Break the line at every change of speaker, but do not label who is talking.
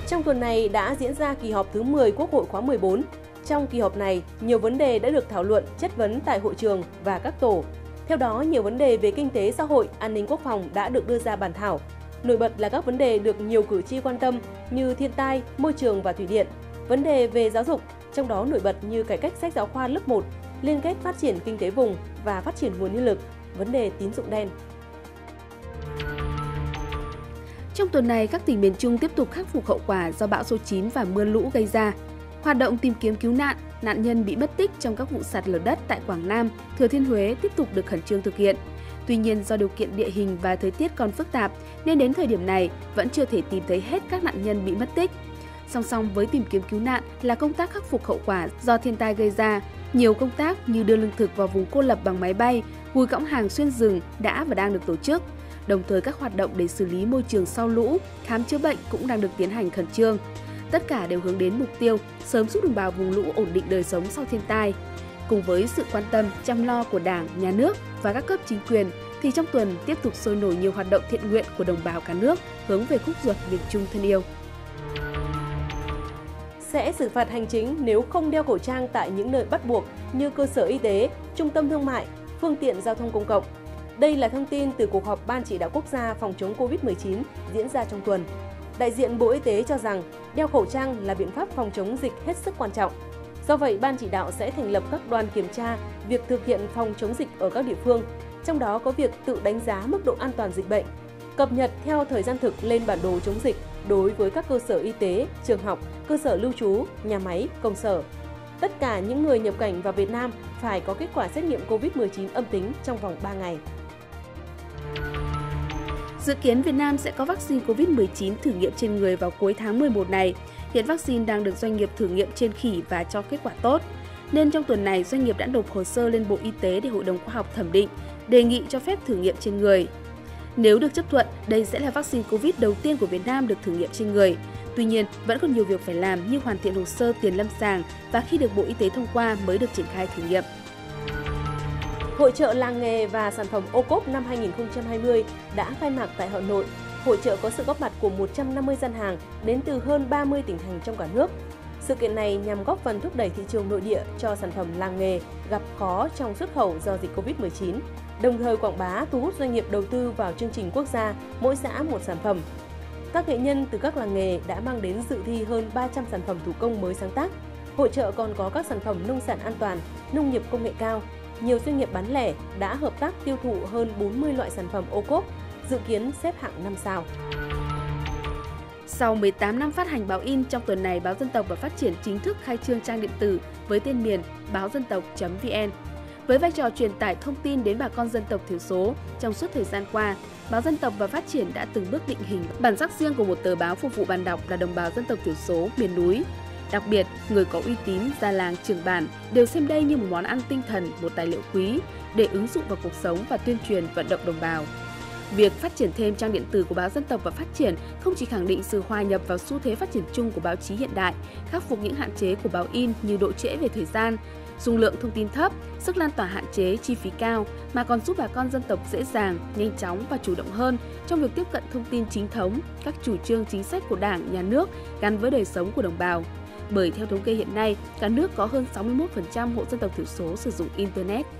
Trong tuần này đã diễn ra kỳ họp thứ 10 Quốc hội khóa 14. Trong kỳ họp này, nhiều vấn đề đã được thảo luận, chất vấn tại hội trường và các tổ. Theo đó, nhiều vấn đề về kinh tế xã hội, an ninh quốc phòng đã được đưa ra bàn thảo. Nổi bật là các vấn đề được nhiều cử tri quan tâm như thiên tai, môi trường và thủy điện. Vấn đề về giáo dục, trong đó nổi bật như cải cách sách giáo khoa lớp 1, liên kết phát triển kinh tế vùng và phát triển nguồn nhân lực, vấn đề tín dụng đen.
Trong tuần này, các tỉnh miền Trung tiếp tục khắc phục hậu quả do bão số 9 và mưa lũ gây ra. Hoạt động tìm kiếm cứu nạn nhân bị mất tích trong các vụ sạt lở đất tại Quảng Nam, Thừa Thiên Huế tiếp tục được khẩn trương thực hiện. Tuy nhiên, do điều kiện địa hình và thời tiết còn phức tạp, nên đến thời điểm này vẫn chưa thể tìm thấy hết các nạn nhân bị mất tích. Song song với tìm kiếm cứu nạn là công tác khắc phục hậu quả do thiên tai gây ra. Nhiều công tác như đưa lương thực vào vùng cô lập bằng máy bay, gùi cõng hàng xuyên rừng đã và đang được tổ chức. Đồng thời các hoạt động để xử lý môi trường sau lũ, khám chữa bệnh cũng đang được tiến hành khẩn trương. Tất cả đều hướng đến mục tiêu sớm giúp đồng bào vùng lũ ổn định đời sống sau thiên tai. Cùng với sự quan tâm, chăm lo của Đảng, Nhà nước và các cấp chính quyền, thì trong tuần tiếp tục sôi nổi nhiều hoạt động thiện nguyện của đồng bào cả nước hướng về khúc ruột miền Trung thân yêu.
Sẽ xử phạt hành chính nếu không đeo khẩu trang tại những nơi bắt buộc như cơ sở y tế, trung tâm thương mại, phương tiện giao thông công cộng. Đây là thông tin từ cuộc họp Ban Chỉ đạo Quốc gia phòng chống Covid-19 diễn ra trong tuần. Đại diện Bộ Y tế cho rằng đeo khẩu trang là biện pháp phòng chống dịch hết sức quan trọng. Do vậy, Ban Chỉ đạo sẽ thành lập các đoàn kiểm tra việc thực hiện phòng chống dịch ở các địa phương, trong đó có việc tự đánh giá mức độ an toàn dịch bệnh, cập nhật theo thời gian thực lên bản đồ chống dịch đối với các cơ sở y tế, trường học, cơ sở lưu trú, nhà máy, công sở. Tất cả những người nhập cảnh vào Việt Nam phải có kết quả xét nghiệm Covid-19 âm tính trong vòng 3 ngày.
Dự kiến Việt Nam sẽ có vaccine Covid-19 thử nghiệm trên người vào cuối tháng 11 này. Hiện vaccine đang được doanh nghiệp thử nghiệm trên khỉ và cho kết quả tốt. Nên trong tuần này, doanh nghiệp đã nộp hồ sơ lên Bộ Y tế để Hội đồng Khoa học thẩm định, đề nghị cho phép thử nghiệm trên người. Nếu được chấp thuận, đây sẽ là vaccine Covid đầu tiên của Việt Nam được thử nghiệm trên người. Tuy nhiên, vẫn còn nhiều việc phải làm như hoàn thiện hồ sơ tiền lâm sàng và khi được Bộ Y tế thông qua mới được triển khai thử nghiệm.
Hội chợ làng nghề và sản phẩm ô cốp năm 2020 đã khai mạc tại Hà Nội. Hội chợ có sự góp mặt của 150 gian hàng đến từ hơn 30 tỉnh thành trong cả nước. Sự kiện này nhằm góp phần thúc đẩy thị trường nội địa cho sản phẩm làng nghề gặp khó trong xuất khẩu do dịch Covid-19, đồng thời quảng bá thu hút doanh nghiệp đầu tư vào chương trình quốc gia mỗi xã một sản phẩm. Các nghệ nhân từ các làng nghề đã mang đến dự thi hơn 300 sản phẩm thủ công mới sáng tác. Hội chợ còn có các sản phẩm nông sản an toàn, nông nghiệp công nghệ cao. Nhiều doanh nghiệp bán lẻ đã hợp tác tiêu thụ hơn 40 loại sản phẩm ô cốp, dự kiến xếp hạng 5 sao.
Sau 18 năm phát hành báo in, trong tuần này Báo Dân tộc và Phát triển chính thức khai trương trang điện tử với tên miền báo dân tộc.vn. Với vai trò truyền tải thông tin đến bà con dân tộc thiểu số, trong suốt thời gian qua, Báo Dân tộc và Phát triển đã từng bước định hình bản sắc riêng của một tờ báo phục vụ bạn đọc là đồng bào dân tộc thiểu số miền núi. Đặc biệt, người có uy tín, già làng, trưởng bản đều xem đây như một món ăn tinh thần, một tài liệu quý để ứng dụng vào cuộc sống và tuyên truyền vận động đồng bào. Việc phát triển thêm trang điện tử của Báo Dân tộc và Phát triển không chỉ khẳng định sự hòa nhập vào xu thế phát triển chung của báo chí hiện đại, khắc phục những hạn chế của báo in như độ trễ về thời gian, dung lượng thông tin thấp, sức lan tỏa hạn chế, chi phí cao, mà còn giúp bà con dân tộc dễ dàng, nhanh chóng và chủ động hơn trong việc tiếp cận thông tin chính thống, các chủ trương chính sách của Đảng, Nhà nước gắn với đời sống của đồng bào. Bởi theo thống kê hiện nay, cả nước có hơn 61% hộ dân tộc thiểu số sử dụng Internet.